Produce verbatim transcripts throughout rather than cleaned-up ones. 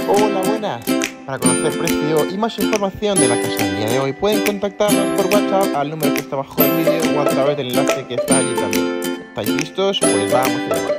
Hola, buenas. Para conocer precio y más información de la casa del día de hoy, pueden contactarnos por WhatsApp al número que está abajo del vídeo o a través del enlace que está allí también. ¿Estáis listos? Pues vamos allá.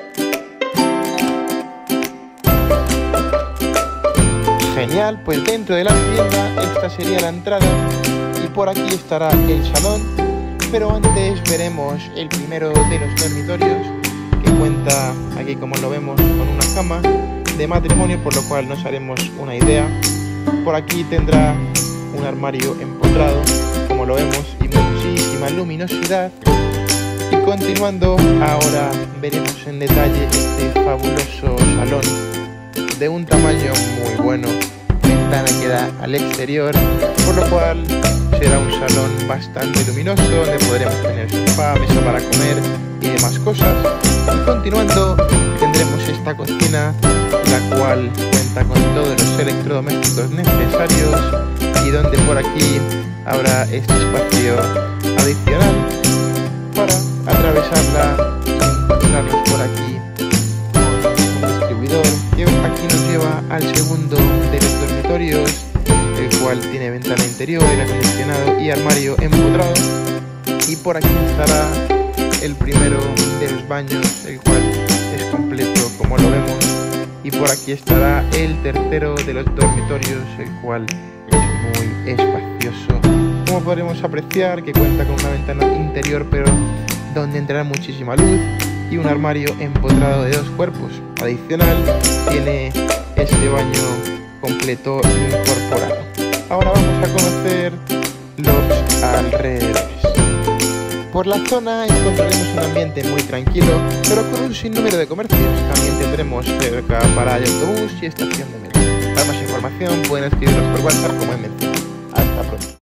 Genial, pues dentro de la vivienda esta sería la entrada y por aquí estará el salón, pero antes veremos el primero de los dormitorios, que cuenta aquí, como lo vemos, con una cama de matrimonio, por lo cual nos haremos una idea. Por aquí tendrá un armario empotrado, como lo vemos, y muchísima luminosidad. Y continuando, ahora veremos en detalle este fabuloso salón de un tamaño muy bueno. Ventana que da al exterior, por lo cual será un salón bastante luminoso donde podremos tener sofá, mesa para comer y demás cosas. Y continuando tendremos esta cocina, la cual cuenta con todos los electrodomésticos necesarios y donde por aquí habrá este espacio adicional para atravesarla y encontrarnos por aquí con un distribuidor que aquí nos lleva al segundo de los dormitorios, el cual tiene ventana interior, aire acondicionado y armario empotrado. Y por aquí estará el primero de los baños, el cual es completo, como lo vemos. Y por aquí estará el tercero de los dormitorios, el cual es muy espacioso. Como podremos apreciar, que cuenta con una ventana interior, pero donde entrará muchísima luz, y un armario empotrado de dos cuerpos. Adicional, tiene este baño completo incorporado. Ahora vamos a conocer los alrededores. Por la zona encontraremos un ambiente muy tranquilo, pero con un sinnúmero de comercios. También tendremos cerca parada de autobús y estación de metro. Para más información pueden escribirnos por WhatsApp, como he mencionado.